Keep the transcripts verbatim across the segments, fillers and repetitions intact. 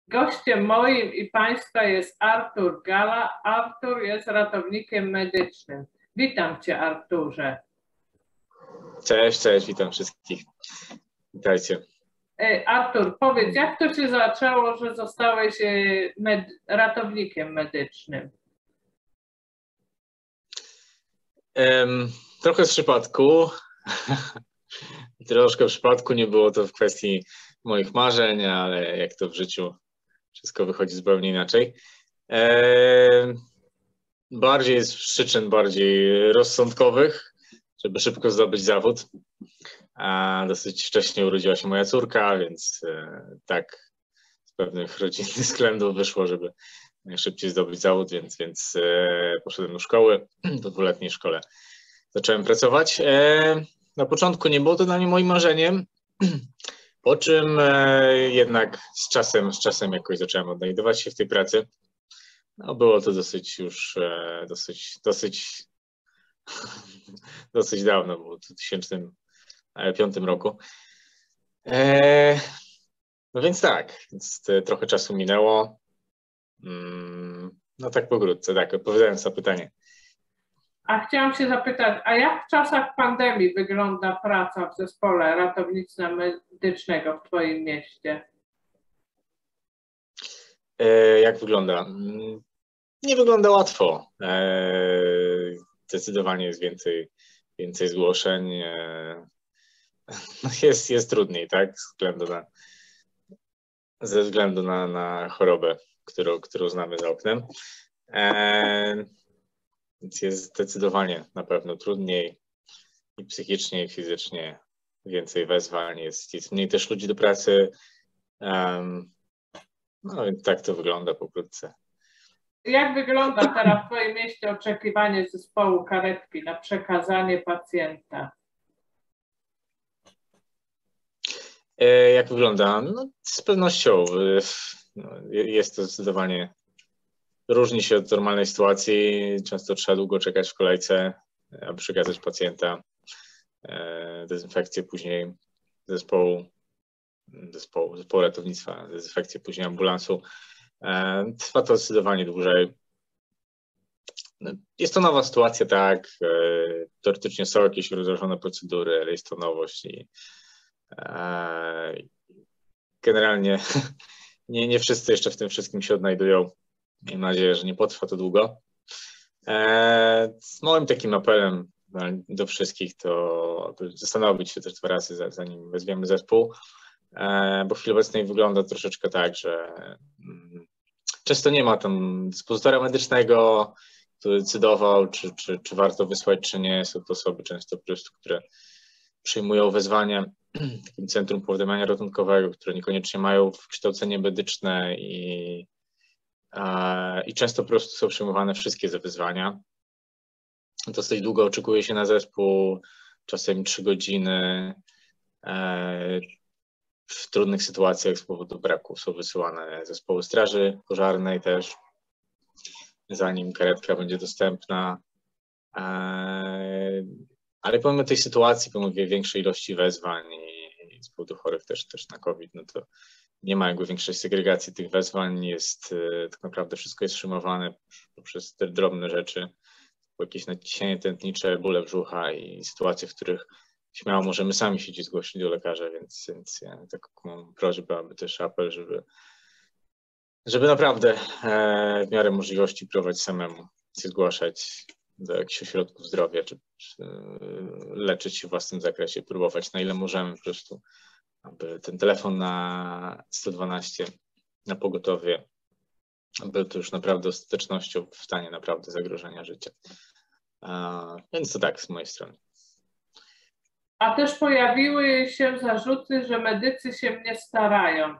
Gościem moim i Państwa jest Artur Gala. Artur jest ratownikiem medycznym. Witam Cię, Arturze. Cześć, cześć, witam wszystkich. Witajcie. Artur, powiedz, jak to się zaczęło, że zostałeś med ratownikiem medycznym? Um, trochę z przypadku. Troszkę w przypadku, nie było to w kwestii moich marzeń, ale jak to w życiu wszystko wychodzi zupełnie inaczej. E, bardziej z przyczyn bardziej rozsądkowych, żeby szybko zdobyć zawód. A dosyć wcześnie urodziła się moja córka, więc e, tak z pewnych rodzinnych względów wyszło, żeby najszybciej zdobyć zawód, więc, więc e, poszedłem do szkoły, do dwuletniej szkole zacząłem pracować. E, na początku nie było to dla mnie moim marzeniem, po czym e, jednak z czasem, z czasem jakoś zacząłem odnajdywać się w tej pracy. No, było to dosyć już, e, dosyć, dosyć, dosyć dawno, było to w dwa tysiące piątym roku. E, no więc tak, więc trochę czasu minęło. Mm, no tak pokrótce, tak, odpowiadając na pytanie. A chciałam się zapytać, a jak w czasach pandemii wygląda praca w zespole ratownictwa medycznego w Twoim mieście? E, jak wygląda? Nie wygląda łatwo. E, zdecydowanie jest więcej, więcej zgłoszeń. E, jest, jest trudniej, tak? Ze względu na, ze względu na, na chorobę, którą, którą znamy za oknem. E, Więc jest zdecydowanie na pewno trudniej i psychicznie, i fizycznie więcej wezwań, jest, jest mniej też ludzi do pracy. Um, no więc tak to wygląda pokrótce. Jak wygląda teraz w Twoim mieście oczekiwanie zespołu karetki na przekazanie pacjenta? E, jak wygląda? No, z pewnością no, jest to zdecydowanie. Różni się od normalnej sytuacji. Często trzeba długo czekać w kolejce, aby przekazać pacjenta. Dezynfekcję później zespołu, zespołu, zespołu ratownictwa, dezynfekcję później ambulansu. Trwa to zdecydowanie dłużej. Jest to nowa sytuacja, tak. Teoretycznie są jakieś rozłożone procedury, ale jest to nowość i generalnie nie, nie wszyscy jeszcze w tym wszystkim się odnajdują. Mam nadzieję, że nie potrwa to długo. Z moim takim apelem do wszystkich to aby zastanowić się też dwa razy, zanim wezwiemy zespół, bo w chwili obecnej wygląda troszeczkę tak, że często nie ma tam dyspozytora medycznego, który decydował, czy, czy, czy warto wysłać, czy nie. Są to osoby często po prostu, które przyjmują wezwania w takim centrum powiadamiania ratunkowego, które niekoniecznie mają wykształcenie medyczne i i często po prostu są przyjmowane wszystkie te wyzwania. Dosyć długo oczekuje się na zespół, czasem trzy godziny. W trudnych sytuacjach z powodu braku są wysyłane zespoły straży pożarnej też, zanim karetka będzie dostępna. Ale pomimo tej sytuacji, pomimo większej ilości wezwań i z powodu chorych też, też na COVID, no to nie ma jakby większej segregacji tych wezwań, jest tak naprawdę wszystko jest przyjmowane poprzez te drobne rzeczy, jakieś nadciśnienie tętnicze, bóle brzucha i sytuacje, w których śmiało możemy sami się zgłosić do lekarza, więc, więc ja taką mam prośbę, aby też apel, żeby, żeby naprawdę w miarę możliwości próbować samemu się zgłaszać do jakichś ośrodków zdrowia, czy, czy leczyć się w własnym zakresie, próbować na ile możemy po prostu, aby ten telefon na sto dwanaście, na pogotowie, był to już naprawdę ostatecznością w stanie naprawdę zagrożenia życia. A, więc to tak z mojej strony. A też pojawiły się zarzuty, że medycy się nie starają.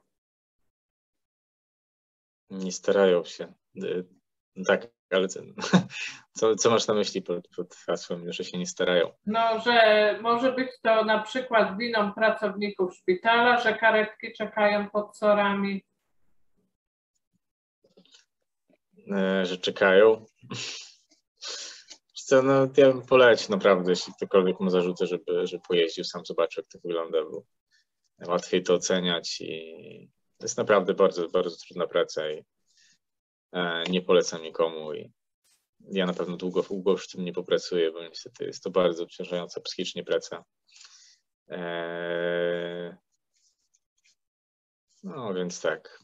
Nie starają się. Tak, ale co, co masz na myśli pod, pod hasłem, że się nie starają? No, że może być to na przykład winą pracowników szpitala, że karetki czekają pod sorami. E, że czekają? Co, no, ja bym polecił naprawdę, jeśli ktokolwiek mu zarzucę, żeby, żeby pojeździł, sam zobaczył, jak to wygląda, bo łatwiej to oceniać i to jest naprawdę bardzo, bardzo trudna praca i nie polecam nikomu. I ja na pewno długo, długo już w tym nie popracuję, bo niestety jest to bardzo obciążająca psychicznie praca. No więc tak.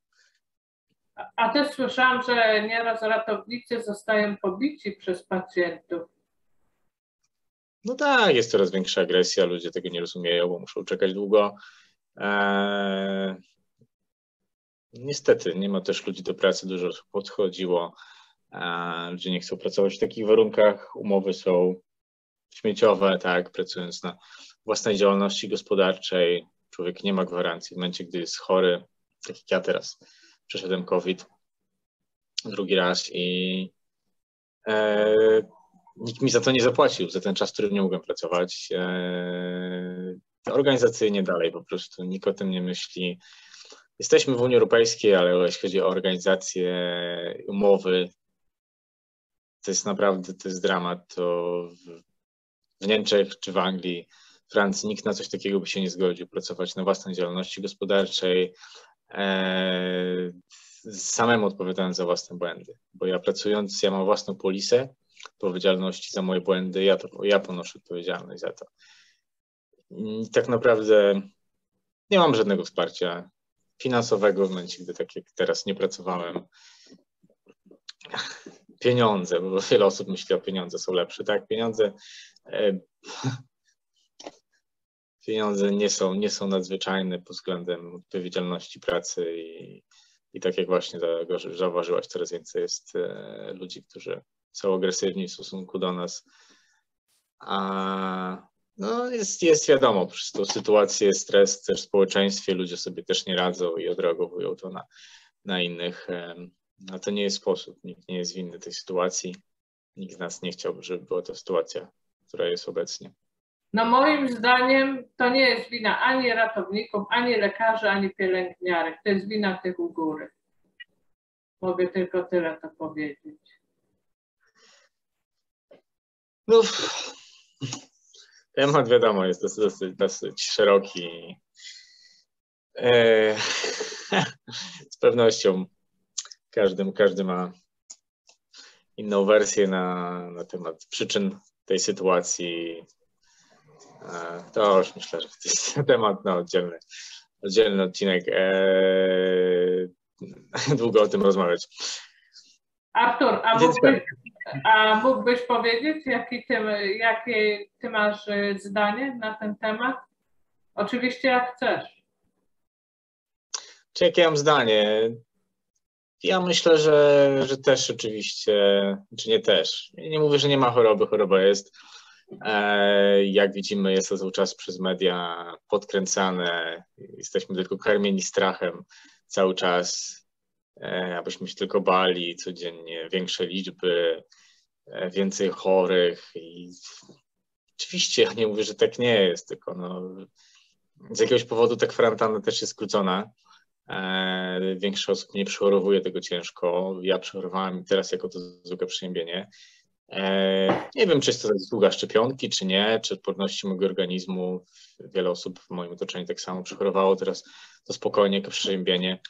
A też słyszałam, że nieraz ratownicy zostają pobici przez pacjentów. No tak, jest coraz większa agresja, ludzie tego nie rozumieją, bo muszą czekać długo. Eee, niestety, nie ma też ludzi do pracy, dużo osób odchodziło. Eee, ludzie nie chcą pracować w takich warunkach, umowy są śmieciowe, tak, pracując na własnej działalności gospodarczej. Człowiek nie ma gwarancji w momencie, gdy jest chory, tak jak ja teraz przeszedłem COVID drugi raz i e, nikt mi za to nie zapłacił, za ten czas, w którym nie mogłem pracować. E, organizacyjnie dalej po prostu, nikt o tym nie myśli. Jesteśmy w Unii Europejskiej, ale jeśli chodzi o organizację, umowy, to jest naprawdę, to jest dramat. To w, w Niemczech czy w Anglii, Francji nikt na coś takiego by się nie zgodził, pracować na własnej działalności gospodarczej, e, samemu odpowiadając za własne błędy. Bo ja pracując, ja mam własną polisę odpowiedzialności za moje błędy, ja, to, ja ponoszę odpowiedzialność za to. I tak naprawdę nie mam żadnego wsparcia finansowego w momencie, gdy tak jak teraz nie pracowałem. Pieniądze, bo wiele osób myśli, o pieniądze są lepsze. Tak, pieniądze e, pieniądze nie są, nie są nadzwyczajne pod względem odpowiedzialności pracy i, i tak jak właśnie zauważyłaś, coraz więcej jest e, ludzi, którzy są agresywni w stosunku do nas. A no jest, jest wiadomo, przez tą sytuację, stres też w społeczeństwie, ludzie sobie też nie radzą i odreagowują to na, na innych. A to nie jest sposób, nikt nie jest winny tej sytuacji. Nikt z nas nie chciałby, żeby była to sytuacja, która jest obecnie. No moim zdaniem to nie jest wina ani ratowników, ani lekarzy, ani pielęgniarek. To jest wina tych u góry. Mogę tylko tyle to powiedzieć. No, temat wiadomo jest dosyć, dosyć, dosyć szeroki. Eee, z pewnością każdy, każdy ma inną wersję na, na temat przyczyn tej sytuacji. Eee, to już myślę, że to jest temat na oddzielny, oddzielny odcinek. Eee, długo o tym rozmawiać. Artur, a mógłbyś, a mógłbyś powiedzieć, jaki ty, jakie ty masz zdanie na ten temat? Oczywiście jak chcesz. Czy jakie mam zdanie? Ja myślę, że, że też oczywiście, czy nie też. Nie mówię, że nie ma choroby, choroba jest. E, jak widzimy, jest to cały czas przez media podkręcane. Jesteśmy tylko karmieni strachem cały czas, e, abyśmy się tylko bali codziennie. Większe liczby, e, więcej chorych. I oczywiście ja nie mówię, że tak nie jest, tylko no, z jakiegoś powodu ta kwarantanna też jest skrócona. Większość osób nie przechorowuje tego ciężko. Ja przechorowałem teraz jako to zwykłe przeziębienie. Nie wiem, czy jest to zasługa szczepionki, czy nie, czy odporności mojego organizmu. Wiele osób w moim otoczeniu tak samo przechorowało, teraz to spokojnie jako przeziębienie.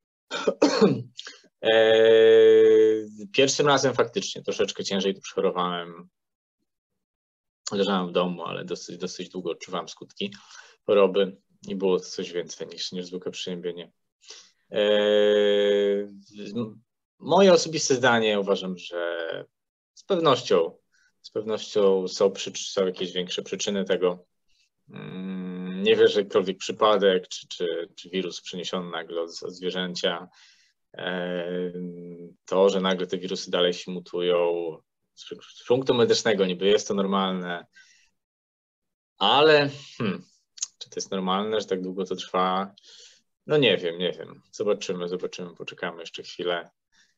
Pierwszym razem faktycznie troszeczkę ciężej to przechorowałem. Leżałem w domu, ale dosyć, dosyć długo odczuwałem skutki choroby i było to coś więcej niż, niż zwykłe przeziębienie. Eee, moje osobiste zdanie, uważam, że z pewnością, z pewnością są, są jakieś większe przyczyny tego. Nie wierzę, że jakikolwiek przypadek, czy, czy, czy wirus przeniesiony nagle od, od zwierzęcia. Eee, to, że nagle te wirusy dalej się mutują, z punktu medycznego niby jest to normalne, ale hmm, czy to jest normalne, że tak długo to trwa? No nie wiem, nie wiem. Zobaczymy, zobaczymy, poczekamy jeszcze chwilę.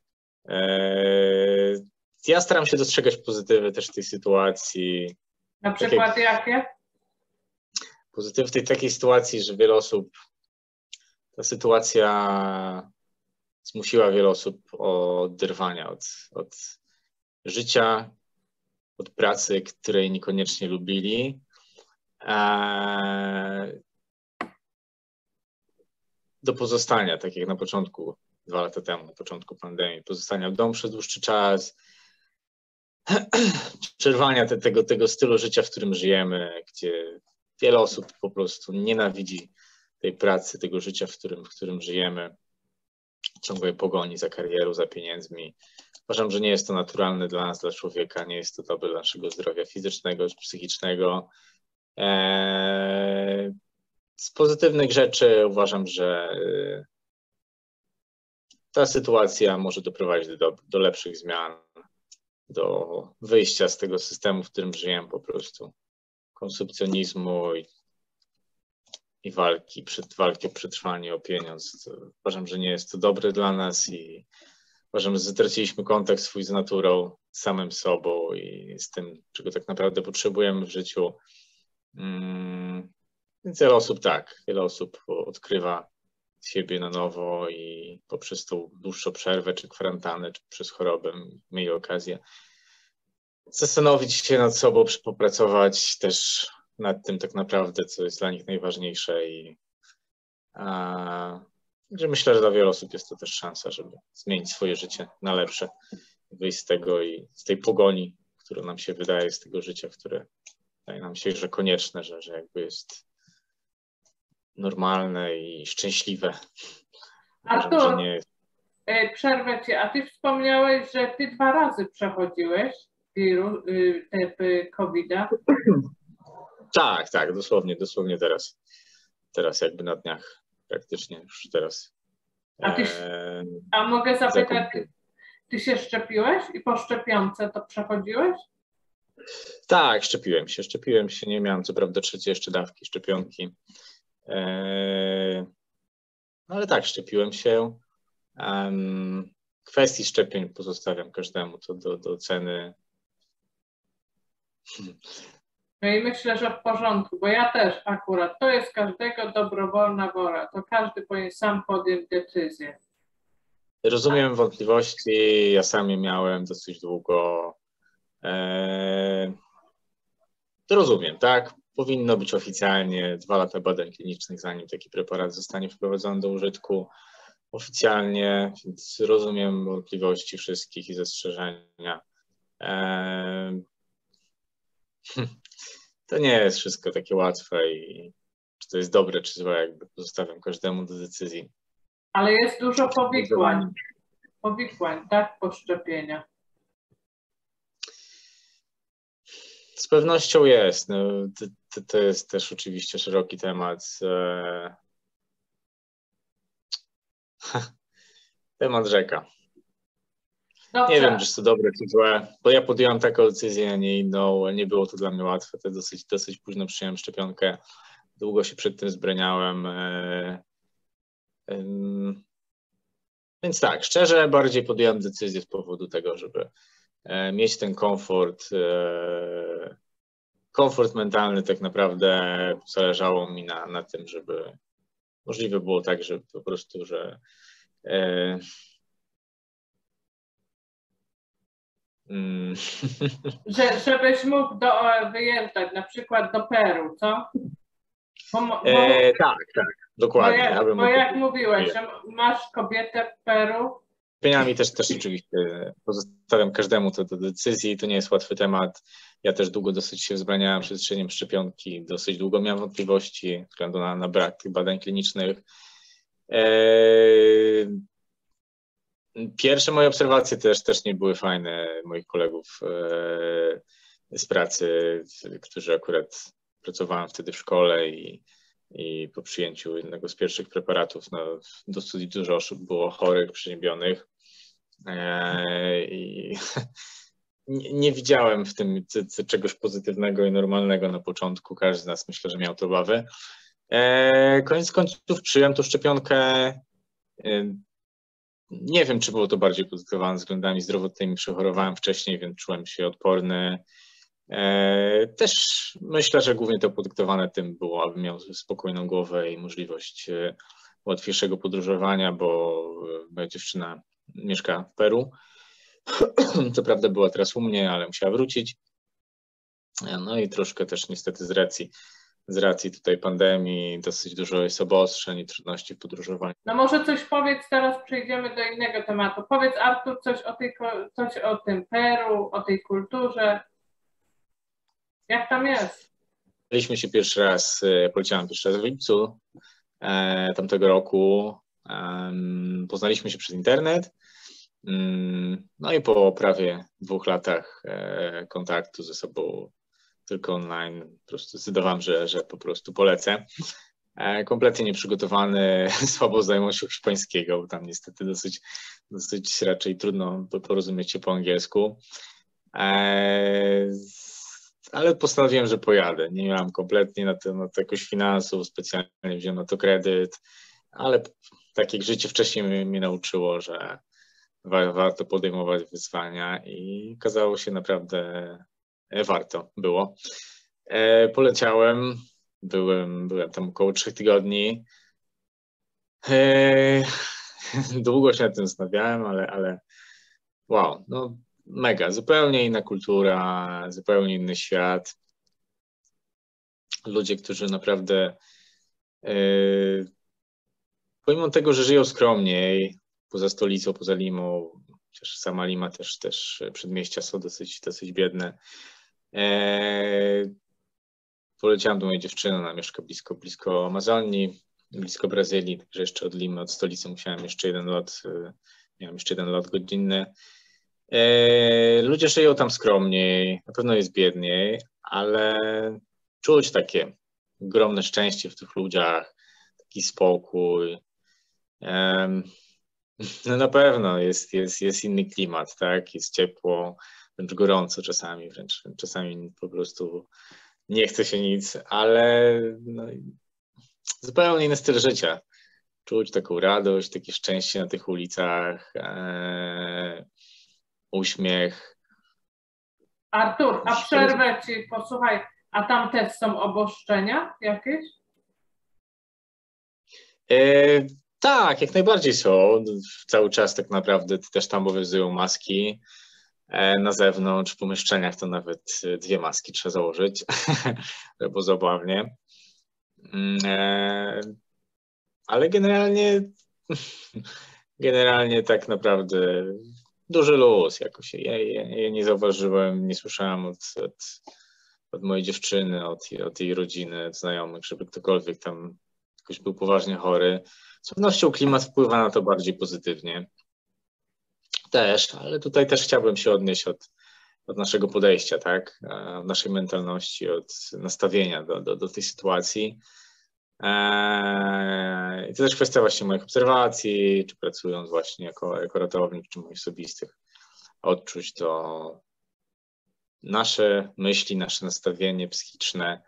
Eee, ja staram się dostrzegać pozytywy też w tej sytuacji. Na przykład tak jak, jakie? Pozytywy w tej takiej sytuacji, że wiele osób, ta sytuacja zmusiła wiele osób od oderwania od, od życia, od pracy, której niekoniecznie lubili. Eee, do pozostania, tak jak na początku, dwa lata temu, na początku pandemii, pozostania w domu przez dłuższy czas, przerwania te, tego, tego stylu życia, w którym żyjemy, gdzie wiele osób po prostu nienawidzi tej pracy, tego życia, w którym, w którym żyjemy, ciągłej pogoni za karierą, za pieniędzmi. Uważam, że nie jest to naturalne dla nas, dla człowieka, nie jest to dobre dla naszego zdrowia fizycznego czy psychicznego. Eee, z pozytywnych rzeczy uważam, że ta sytuacja może doprowadzić do, do lepszych zmian, do wyjścia z tego systemu, w którym żyjemy po prostu, konsumpcjonizmu i, i walki, przed, walki o przetrwanie, o pieniądz. Uważam, że nie jest to dobre dla nas i uważam, że zatraciliśmy kontakt swój z naturą, z samym sobą i z tym, czego tak naprawdę potrzebujemy w życiu. Hmm. Więc wiele osób tak, wiele osób odkrywa siebie na nowo i poprzez tą dłuższą przerwę, czy kwarantannę, czy przez chorobę mieli okazję zastanowić się nad sobą, popracować też nad tym tak naprawdę, co jest dla nich najważniejsze i a, że myślę, że dla wielu osób jest to też szansa, żeby zmienić swoje życie na lepsze, wyjść z tego i z tej pogoni, która nam się wydaje, z tego życia, które wydaje nam się, że konieczne, że, że jakby jest normalne i szczęśliwe. Artur, że nie... przerwę cię, a ty wspomniałeś, że ty dwa razy przechodziłeś wirus, te kowida. Tak, tak, dosłownie, dosłownie teraz. Teraz jakby na dniach praktycznie już teraz. A, ty, a mogę zapytać, ty, ty się szczepiłeś i po szczepionce to przechodziłeś? Tak, szczepiłem się, szczepiłem się, nie miałem co prawda trzeciej jeszcze dawki szczepionki. Eee, no ale tak, szczepiłem się. Um, kwestii szczepień pozostawiam każdemu to do, do oceny. No i myślę, że w porządku, bo ja też akurat, to jest każdego dobrowolna wola, to każdy powinien sam podjąć decyzję. Rozumiem wątpliwości, ja sam je miałem dosyć długo. Eee, rozumiem, tak? Powinno być oficjalnie dwa lata badań klinicznych, zanim taki preparat zostanie wprowadzony do użytku oficjalnie, więc rozumiem wątpliwości wszystkich i zastrzeżenia. Eee, to nie jest wszystko takie łatwe i czy to jest dobre, czy złe, jakby pozostawiam każdemu do decyzji. Ale jest dużo powikłań, powikłań, tak, po szczepieniach. Z pewnością jest. No, to, to, to jest też oczywiście szeroki temat. Temat rzeka. Dobrze. Nie wiem, czy to dobre, czy złe, bo ja podjąłem taką decyzję, a nie inną. Nie było to dla mnie łatwe. To dosyć, dosyć późno przyjąłem szczepionkę. Długo się przed tym zbraniałem. Więc tak, szczerze bardziej podjąłem decyzję z powodu tego, żeby mieć ten komfort, komfort mentalny tak naprawdę. Zależało mi na, na tym, żeby możliwe było tak, że po prostu, że e, mm. że, żebyś mógł do, wyjeżdżać na przykład do Peru, co? Bo, bo, e, tak, tak, dokładnie. Bo jak, ja bo jak mówiłeś, że masz kobietę w Peru. Szczepieniami też, też oczywiście pozostawiam każdemu to do decyzji, to nie jest łatwy temat. Ja też długo dosyć się wzbraniałem przed strzeleniem szczepionki, dosyć długo miałem wątpliwości ze względu na, na brak tych badań klinicznych. Eee, pierwsze moje obserwacje też, też nie były fajne moich kolegów eee, z pracy, którzy akurat pracowałem wtedy w szkole i, i po przyjęciu jednego z pierwszych preparatów no, dosyć dużo osób było chorych, przeziębionych eee, i nie, nie widziałem w tym czegoś pozytywnego i normalnego na początku. Każdy z nas myślę, że miał to obawy. Eee, koniec końców przyjąłem tą szczepionkę. Eee, nie wiem, czy było to bardziej podyktowane względami zdrowotnymi. Przechorowałem wcześniej, więc czułem się odporny. Eee, też myślę, że głównie to podyktowane tym było, abym miał spokojną głowę i możliwość e, łatwiejszego podróżowania, bo moja dziewczyna mieszka w Peru. Co prawda była teraz u mnie, ale musiała wrócić. No i troszkę też niestety z racji z racji tutaj pandemii dosyć dużo jest obostrzeń i trudności w podróżowaniu. No może coś powiedz, teraz przejdziemy do innego tematu. Powiedz, Artur, coś o, tej, coś o tym Peru, o tej kulturze. Jak tam jest? Byliśmy się pierwszy raz, poleciałem pierwszy raz w lipcu e, tamtego roku. E, poznaliśmy się przez internet. No i po prawie dwóch latach e, kontaktu ze sobą tylko online po prostu zdecydowałem, że, że po prostu polecę. E, kompletnie nieprzygotowany, słabo znajomością hiszpańskiego, bo tam niestety dosyć, dosyć raczej trudno porozumieć się po angielsku. E, ale postanowiłem, że pojadę. Nie miałem kompletnie na to, na to jakoś finansów, specjalnie wziąłem na to kredyt, ale tak jak życie wcześniej mnie, mnie nauczyło, że warto podejmować wyzwania i okazało się naprawdę warto było. E, poleciałem, byłem, byłem tam około trzech tygodni. E, długo się nad tym zastanawiałem, ale, ale wow, no mega, zupełnie inna kultura, zupełnie inny świat. Ludzie, którzy naprawdę e, pomimo tego, że żyją skromniej, poza stolicą, poza Limą, chociaż sama Lima też, też przedmieścia są dosyć, dosyć biedne. Eee, poleciałem do mojej dziewczyny, ona mieszka blisko, blisko Amazonii, blisko Brazylii, także jeszcze od Limy, od stolicy musiałem jeszcze jeden lot, miałem jeszcze jeden lot godzinny. Eee, ludzie żyją tam skromniej, na pewno jest biedniej, ale czuć takie ogromne szczęście w tych ludziach, taki spokój. Eee, No na pewno jest, jest, jest inny klimat, tak? Jest ciepło, wręcz gorąco czasami, wręcz czasami po prostu nie chce się nic, ale no, zupełnie inny styl życia. Czuć taką radość, takie szczęście na tych ulicach, e, uśmiech. Artur, a przerwę ci, posłuchaj, a tam też są obostrzenia jakieś? E, tak, jak najbardziej są. Cały czas tak naprawdę też tam obowiązują maski. Na zewnątrz, w pomieszczeniach to nawet dwie maski trzeba założyć, bo zabawnie. Ale generalnie, generalnie tak naprawdę duży luz jakoś. Ja, ja, ja nie zauważyłem, nie słyszałem od, od, od mojej dziewczyny, od, od jej rodziny, od znajomych, żeby ktokolwiek tam jakoś był poważnie chory. Z pewnością klimat wpływa na to bardziej pozytywnie. Też, ale tutaj też chciałbym się odnieść od, od naszego podejścia, tak, od naszej mentalności, od nastawienia do, do, do tej sytuacji. I to też kwestia właśnie moich obserwacji, czy pracując właśnie jako, jako ratownik, czy moich osobistych odczuć, to nasze myśli, nasze nastawienie psychiczne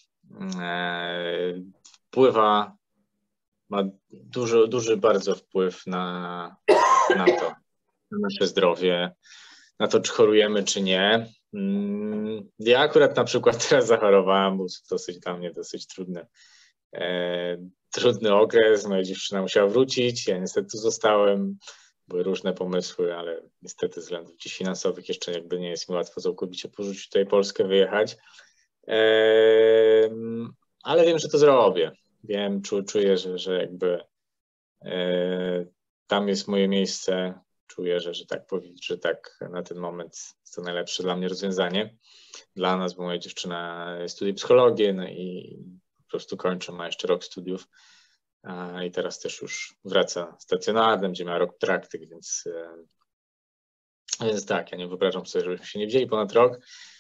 wpływa, ma duży, duży bardzo wpływ na, na to. Nasze zdrowie, na to, czy chorujemy, czy nie. Ja akurat na przykład teraz zachorowałem, był dosyć dla mnie dosyć trudny, e, trudny okres. Moja dziewczyna musiała wrócić, ja niestety zostałem. Były różne pomysły, ale niestety ze względów gdzieś finansowych jeszcze jakby nie jest mi łatwo całkowicie porzucić tutaj Polskę, wyjechać. E, ale wiem, że to zrobię. Wiem, czu, czuję, że, że jakby e, tam jest moje miejsce. Czuję, że, że, tak, że tak na ten moment jest to najlepsze dla mnie rozwiązanie. Dla nas, bo moja dziewczyna studiuje psychologię, no i po prostu kończy, ma jeszcze rok studiów i teraz też już wraca stacjonarnym, gdzie miała rok praktyk, więc, więc tak, ja nie wyobrażam sobie, żebyśmy się nie widzieli ponad rok.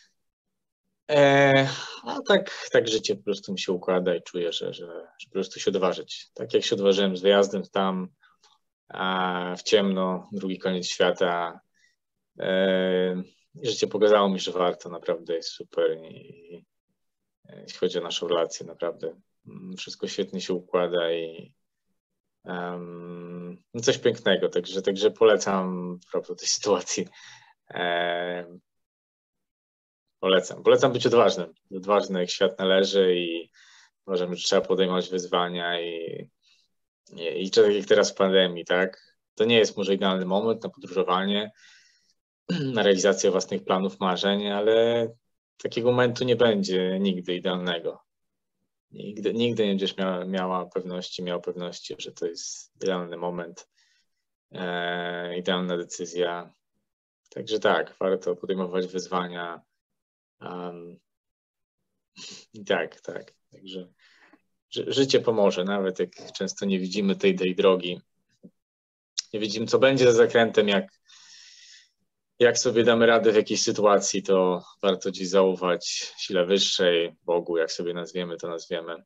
E, a tak, tak życie po prostu mi się układa i czuję, że, że, że po prostu się odważyć. Tak jak się odważyłem z wyjazdem tam, a w ciemno, drugi koniec świata. I życie pokazało mi, że warto, naprawdę jest super. I jeśli chodzi o naszą relację, naprawdę wszystko świetnie się układa i um, coś pięknego. Także, także polecam propos tej sytuacji. Um, polecam. Polecam być odważnym. Odważny jak świat należy i uważam, że trzeba podejmować wyzwania i I tak jak teraz w pandemii, tak? To nie jest może idealny moment na podróżowanie, na realizację własnych planów, marzeń, ale takiego momentu nie będzie nigdy idealnego. Nigdy, nigdy nie będziesz miała, miała pewności, miał pewności, że to jest idealny moment, e, idealna decyzja. Także tak, warto podejmować wyzwania. Um, tak, tak. Także ży, życie pomoże, nawet jak często nie widzimy tej, tej drogi. Nie widzimy, co będzie za zakrętem, jak, jak sobie damy radę w jakiejś sytuacji, to warto dziś zaufać sile wyższej, Bogu, jak sobie nazwiemy, to nazwiemy.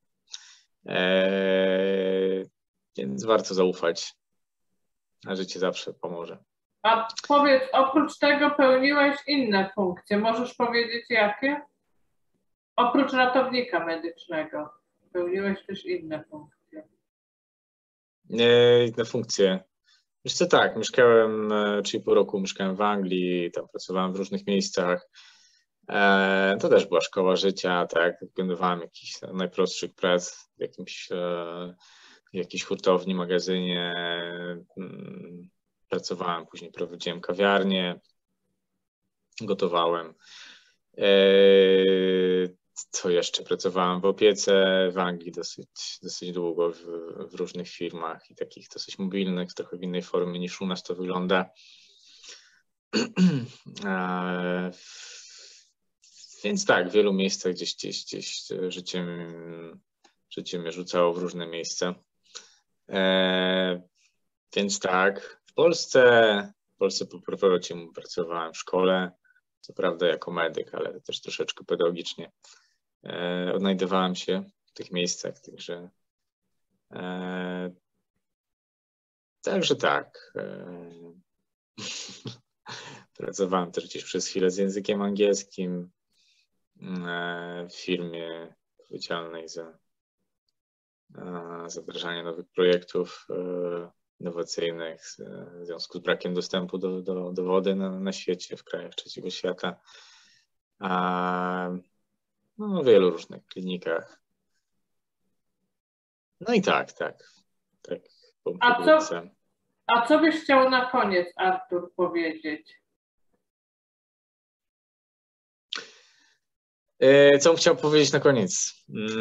Eee, więc warto zaufać, a życie zawsze pomoże. A powiedz, oprócz tego pełniłeś inne funkcje. Możesz powiedzieć jakie? Oprócz ratownika medycznego pełniłeś też inne funkcje. Eee, inne funkcje. Wiesz co, tak, mieszkałem trzy i pół roku, mieszkałem w Anglii, tam pracowałem w różnych miejscach. Eee, to też była szkoła życia, tak, wykonywałem jakichś najprostszych prac w jakimś, e, jakiejś hurtowni, magazynie. Mm, pracowałem, później prowadziłem kawiarnię, gotowałem. Eee, co jeszcze? Pracowałem w opiece w Anglii dosyć, dosyć długo w, w różnych firmach i takich dosyć mobilnych, trochę w innej formie niż u nas to wygląda. Eee, Więc tak, w wielu miejscach gdzieś, gdzieś, gdzieś życie, życie mnie rzucało w różne miejsca. E, więc tak, w Polsce, w Polsce po powrocie pracowałem w szkole, co prawda jako medyk, ale też troszeczkę pedagogicznie. E, odnajdywałem się w tych miejscach, także e, także tak. E, pracowałem też gdzieś przez chwilę z językiem angielskim w firmie odpowiedzialnej za, za wdrażanie nowych projektów innowacyjnych w związku z brakiem dostępu do, do, do wody na, na świecie, w krajach trzeciego świata. A, no, w wielu różnych klinikach. No i tak, tak. tak a, co, a co byś chciał na koniec, Artur, powiedzieć? Co bym chciał powiedzieć na koniec?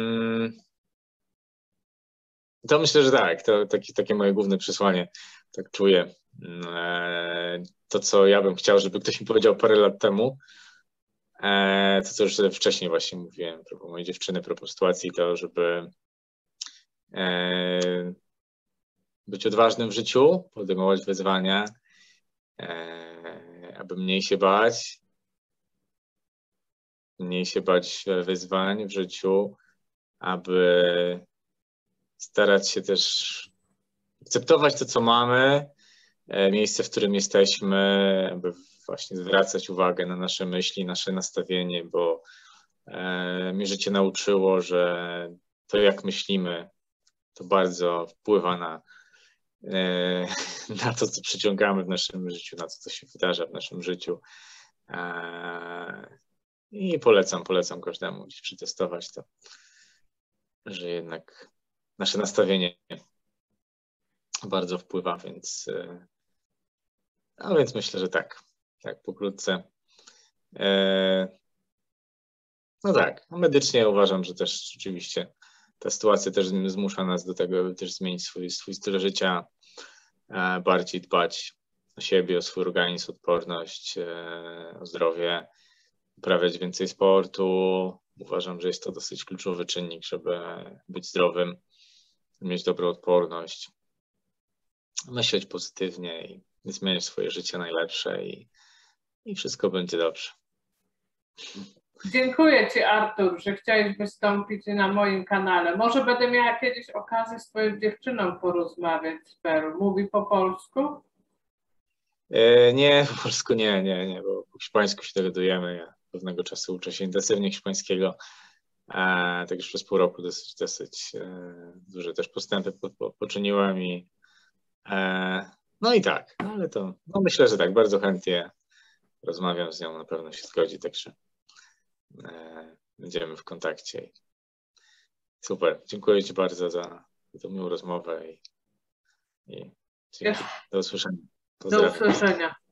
To myślę, że tak, to takie, takie moje główne przesłanie, tak czuję. To, co ja bym chciał, żeby ktoś mi powiedział parę lat temu, to, co już wcześniej właśnie mówiłem, propos mojej dziewczyny, propos sytuacji, to żeby być odważnym w życiu, podejmować wyzwania, aby mniej się bać, mniej się bać wyzwań w życiu, aby starać się też akceptować to, co mamy, miejsce, w którym jesteśmy, aby właśnie zwracać uwagę na nasze myśli, nasze nastawienie, bo mnie życie nauczyło, że to, jak myślimy, to bardzo wpływa na, na to, co przyciągamy w naszym życiu, na to, co się wydarza w naszym życiu. I polecam, polecam każdemu gdzieś przetestować to, że jednak nasze nastawienie bardzo wpływa, więc, a więc myślę, że tak, tak pokrótce. No tak, medycznie uważam, że też rzeczywiście ta sytuacja też zmusza nas do tego, aby też zmienić swój, swój styl życia, bardziej dbać o siebie, o swój organizm, odporność, o zdrowie, uprawiać więcej sportu. Uważam, że jest to dosyć kluczowy czynnik, żeby być zdrowym, mieć dobrą odporność, myśleć pozytywnie i zmieniać swoje życie najlepsze i, i wszystko będzie dobrze. Dziękuję Ci, Artur, że chciałeś wystąpić na moim kanale. Może będę miała kiedyś okazję z Twoją dziewczyną porozmawiać z Peru. Mówi po polsku? E, nie, po polsku nie, nie, nie, bo po hiszpańsku się dowiadujemy. Ja pewnego czasu uczę się intensywnie hiszpańskiego. E, tak już przez pół roku dosyć, dosyć e, duże też postępy po, po, poczyniłem i e, no i tak, no ale to no myślę, że tak, bardzo chętnie rozmawiam z nią, na pewno się zgodzi, także e, będziemy w kontakcie. Super, dziękuję Ci bardzo za tę miłą rozmowę i, i dzięki. Do usłyszenia. Do usłyszenia.